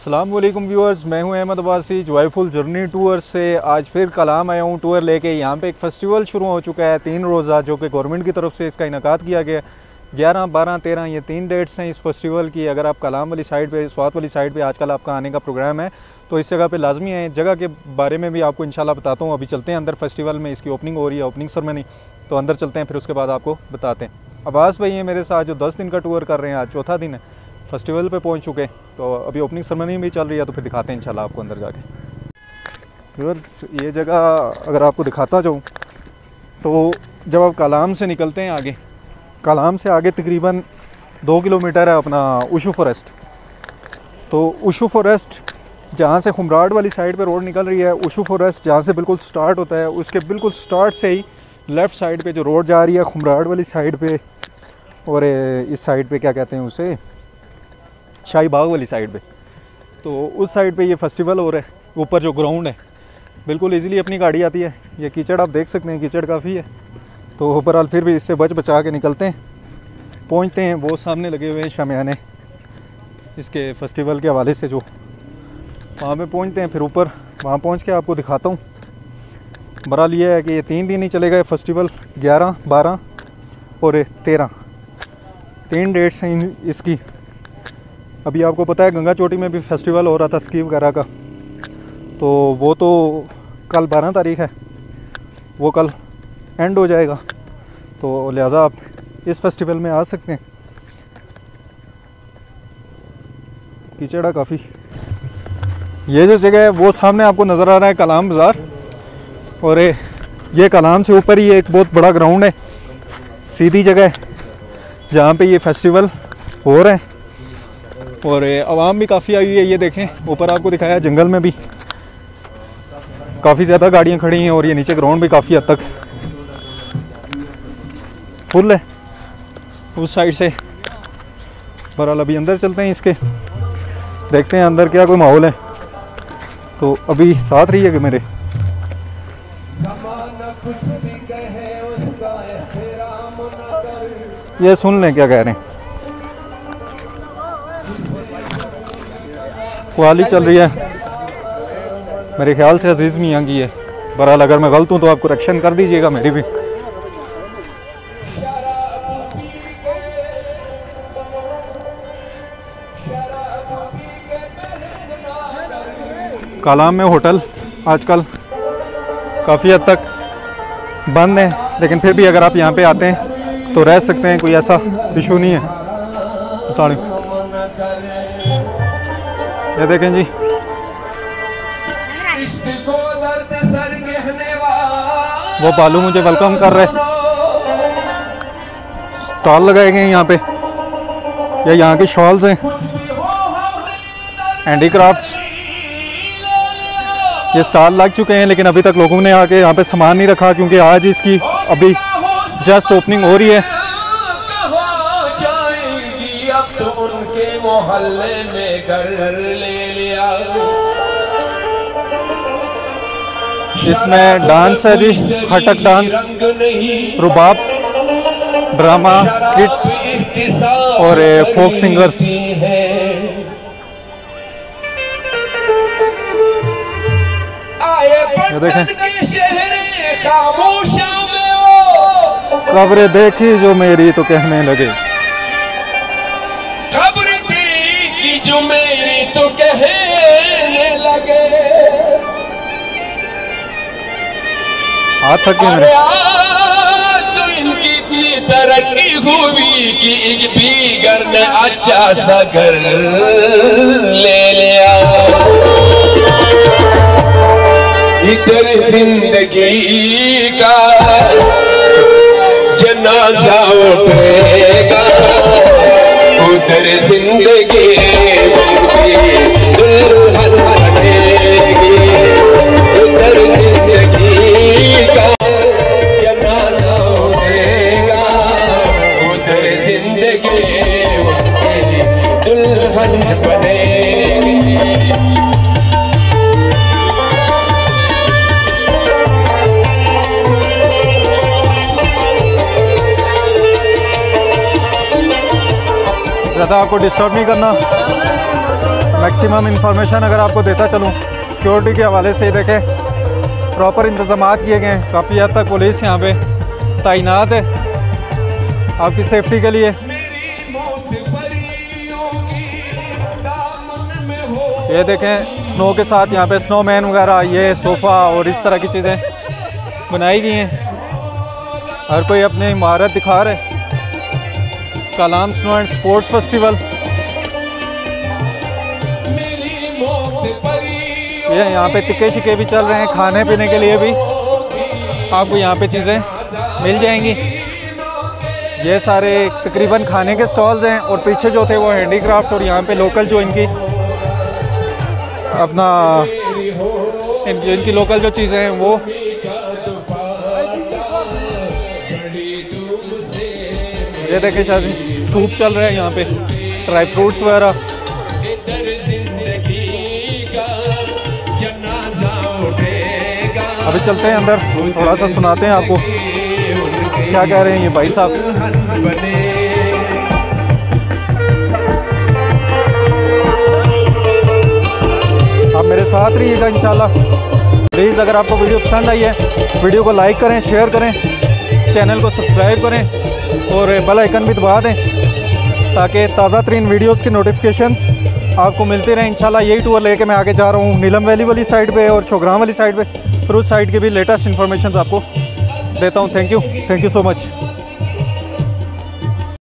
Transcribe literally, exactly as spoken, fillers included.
अस्सलाम वालेकुम व्यूअर्स, मैं हूं Ahmad Abbasi joyful journey tour से। आज फिर कलाम आया हूं टूर लेके। यहां पे एक फ़ेस्टिवल शुरू हो चुका है तीन रोज़ा, जो कि गवर्नमेंट की तरफ से इसका इनेकाद किया गया। ग्यारह बारह तेरह ये तीन डेट्स हैं इस फेस्टिवल की। अगर आप कलाम वाली साइड पे, स्वात वाली साइड पे आजकल आपका आने का प्रोग्राम है तो इस जगह पे लाजमी है। जगह के बारे में भी आपको इंशाल्लाह बताता हूँ। अभी चलते हैं अंदर, फेस्टिवल में इसकी ओपनिंग हो रही है, ओपनिंग सेरेमनी, तो अंदर चलते हैं, फिर उसके बाद आपको बताते हैं। अब्बास भाई हैं मेरे साथ जो दस दिन का टूर कर रहे हैं। आज चौथा दिन है, फेस्टिवल पे पहुंच चुके हैं, तो अभी ओपनिंग सेरेमनी भी चल रही है, तो फिर दिखाते हैं इंशाल्लाह आपको अंदर जाके। व्यूअर्स, ये जगह अगर आपको दिखाता जाऊँ तो जब आप कलाम से निकलते हैं आगे, कलाम से आगे तकरीबन दो किलोमीटर है अपना उशू फॉरेस्ट। तो उशू फॉरेस्ट जहाँ से खुमराड वाली साइड पे रोड निकल रही है, उशू फॉरेस्ट जहाँ से बिल्कुल स्टार्ट होता है, उसके बिल्कुल स्टार्ट से ही लेफ़्ट साइड पे जो रोड जा रही है खुमराड वाली साइड पे, और इस साइड पे क्या कहते हैं उसे, शाही बाग वाली साइड पे, तो उस साइड पे ये फेस्टिवल हो रहा है। ऊपर जो ग्राउंड है बिल्कुल इजीली अपनी गाड़ी आती है। ये कीचड़ आप देख सकते हैं, कीचड़ काफ़ी है, तो ओवरऑल फिर भी इससे बच बचा के निकलते हैं, पहुंचते हैं। वो सामने लगे हुए हैं शामियाने इसके फेस्टिवल के हवाले से, जो वहाँ पे पहुंचते हैं। फिर ऊपर वहाँ पहुंच के आपको दिखाता हूँ। बहरहाल ये है कि ये तीन दिन ही चलेगा फेस्टिवल, ग्यारह बारह और तेरह, तीन डेट्स हैं इसकी। अभी आपको पता है गंगा चोटी में भी फेस्टिवल हो रहा था स्की वगैरह का, तो वो तो कल बारह तारीख है, वो कल एंड हो जाएगा, तो लिहाजा आप इस फेस्टिवल में आ सकते हैं। कीचड़ा काफ़ी। ये जो जगह है वो सामने आपको नज़र आ रहा है कलाम बाज़ार, और ये कलाम से ऊपर ही एक बहुत बड़ा ग्राउंड है, सीधी जगह है जहाँ पे ये फेस्टिवल हो रहा है, और आवाम भी काफ़ी आई हुई है। ये देखें, ऊपर आपको दिखाया जंगल में भी काफ़ी ज़्यादा गाड़ियाँ खड़ी हैं, और ये नीचे ग्राउंड भी काफ़ी हद तक फुल है उस साइड से। बहरहाल अभी अंदर चलते हैं इसके, देखते हैं अंदर क्या कोई माहौल है। तो अभी साथ रही है कि मेरे ये सुन लें क्या कह रहे हैं। वाली चल रही है मेरे ख्याल से अजीज़ मियाँ की है। बहरहाल अगर मैं गलत हूँ तो आप करेक्शन कर दीजिएगा मेरी भी। कलाम में होटल आजकल काफ़ी हद तक बंद है, लेकिन फिर भी अगर आप यहाँ पे आते हैं तो रह सकते हैं, कोई ऐसा इशू नहीं है। अस्सलाम वालेकुम। ये देखें जी, वो बालू मुझे वेलकम कर रहे। स्टॉल लगाए गए हैं यहाँ पे, ये यहाँ की शॉल्स हैं, हैंडीक्राफ्ट्स, ये स्टॉल लग चुके हैं, लेकिन अभी तक लोगों ने आके यहाँ पे सामान नहीं रखा, क्योंकि आज इसकी अभी जस्ट ओपनिंग हो रही है। अब तो उनके मोहल्ले में घर ले लिया। इसमें डांस है जी, खटक डांस, रुबाब, ड्रामा, स्किट्स और फोक सिंगर्स। ये देखें, खबरें देखी जो मेरी तो कहने लगे, खबर देखी जो मेरी तो कहने लगे। हाथ थक गए मेरे। तो इनकी इतनी तरक्की हुई कि एक भी घर ने अच्छा सा घर ले लिया। इधर जिंदगी का जनाजा उठेगा, उधर जिंदगी दुल्हन बनेगी। उधर जिंदगी का जनाजा उठेगा, उधर जिंदगी उनकी दुल्हन बनेगी। ज़्यादा आपको डिस्टर्ब नहीं करना, मैक्सिमम इंफॉर्मेशन अगर आपको देता चलूँ सिक्योरिटी के हवाले से, देखें प्रॉपर इंतजाम किए गए हैं, काफ़ी हद तक पुलिस यहाँ पे तैनात है आपकी सेफ्टी के लिए। ये देखें स्नो के साथ यहाँ पे स्नोमैन वगैरह, ये सोफ़ा और इस तरह की चीज़ें बनाई गई हैं। हर कोई अपनी महारत दिखा रहे। Kalam snow and sports festival, ये यहाँ पे टिक्के शिक्के भी चल रहे हैं, खाने पीने के लिए भी आपको यहाँ पे चीज़ें मिल जाएंगी। ये सारे तकरीबन खाने के स्टॉल्स हैं और पीछे जो थे वो हैंडीक्राफ्ट और यहाँ पे लोकल जो इनकी अपना इन, इनकी लोकल जो चीज़ें हैं वो। ये देखें शायद सूप चल रहा है यहाँ पे, ड्राई फ्रूट्स वगैरह। अभी चलते हैं अंदर, थोड़ा सा सुनाते हैं आपको क्या कह रहे हैं ये भाई साहब। आप मेरे साथ रहिएगा इंशाल्लाह। प्लीज़ अगर आपको वीडियो पसंद आई है वीडियो को लाइक करें, शेयर करें, चैनल को सब्सक्राइब करें और बेल आइकन भी दबा दें ताकि ताज़ा तरीन वीडियोस की नोटिफिकेशंस आपको मिलते रहें। इंशाल्लाह यही टूर लेके मैं आगे जा रहा हूँ नीलम वैली वाली साइड पे और छोग्राम वाली साइड पे, फिर उस साइड की भी लेटेस्ट इन्फॉर्मेशन आपको देता हूँ। Thank you, thank you so much.